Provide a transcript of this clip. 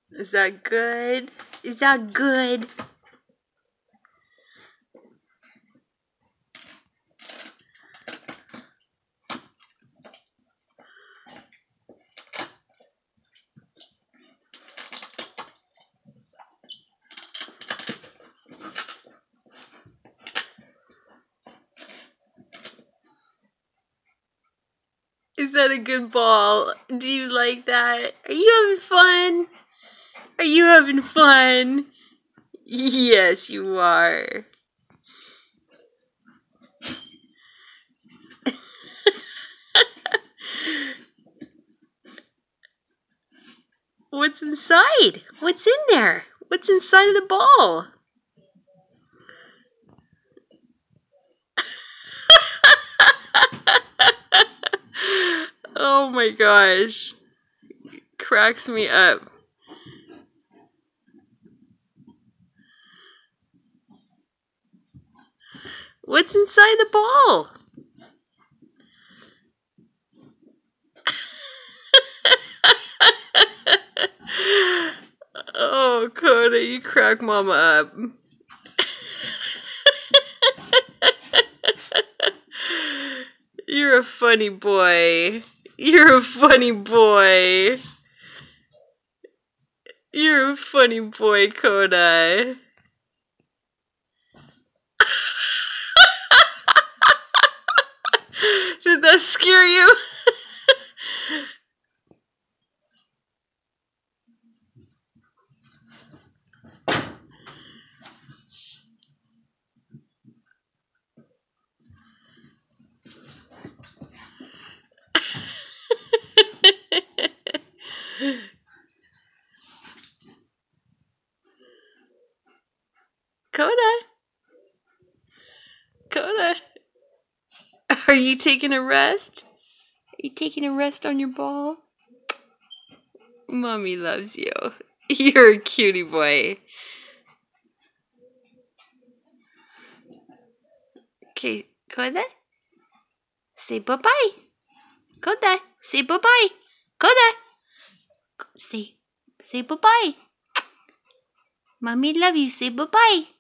Is that good? Is that good? Is that a good ball? Do you like that? Are you having fun? Are you having fun? Yes, you are. What's inside? What's in there? What's inside of the ball? Oh my gosh. Cracks me up. What's inside the ball? Oh, Coda, you crack Mama up. You're a funny boy. You're a funny boy. You're a funny boy, Coda. Did that scare you? Coda? Coda? Are you taking a rest? Are you taking a rest on your ball? Mommy loves you. You're a cutie boy. Okay, Coda? Say bye-bye. Coda, say bye-bye. Coda! Say bye-bye. Mommy love you. Say bye-bye.